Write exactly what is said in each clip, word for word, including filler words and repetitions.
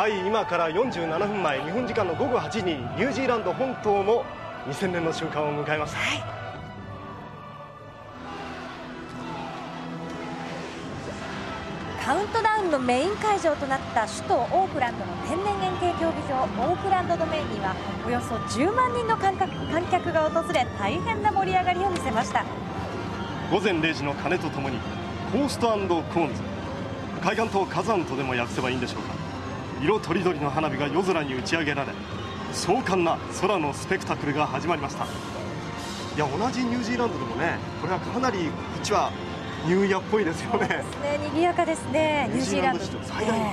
はい、今からよんじゅうななふんまえ、日本時間のごごはちじにニュージーランド本島もにせんねんの瞬間を迎えました。はい、 カウントダウンのメイン会場となった首都オークランドの天然円形競技場オークランドドメインにはおよそじゅうまんにんの観客観客が訪れ、大変な盛り上がりを見せました。 午前れいじの鐘とともにコースト&コーンズ、海岸と火山とでも訳せばいいんでしょうか、色とりどりの花火が夜空に打ち上げられ、壮観な空のスペクタクルが始まりました。いや、同じニュージーランドでもね、これはかなりこっちはニューイヤーっぽいですよね。そうですね、賑やかですね、ニュージーランド史上最大、え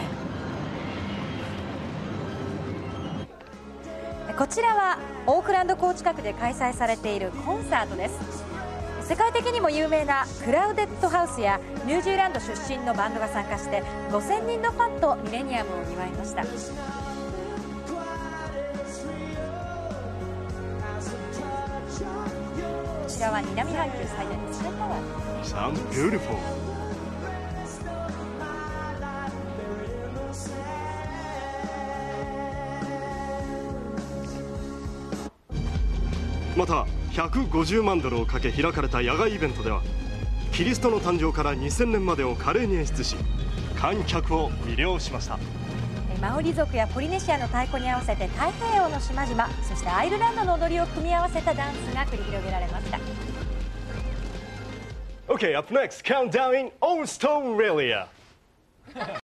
ー、こちらはオークランド港近くで開催されているコンサートです。世界的にも有名なクラウデッドハウスやニュージーランド出身のバンドが参加してごせんにんのファンとミレニアムを祝いました。こちらは南半球最大のツインタワーですね。 Sounds beautiful。またひゃくごじゅうまんドルをかけ開かれた野外イベントでは、キリストの誕生からにせんねんまでを華麗に演出し、観客を魅了しました。 マオリ族やポリネシアの太鼓に合わせて太平洋の島々、そしてアイルランドの踊りを組み合わせたダンスが繰り広げられました。 Okay, up next, countdown in Australia.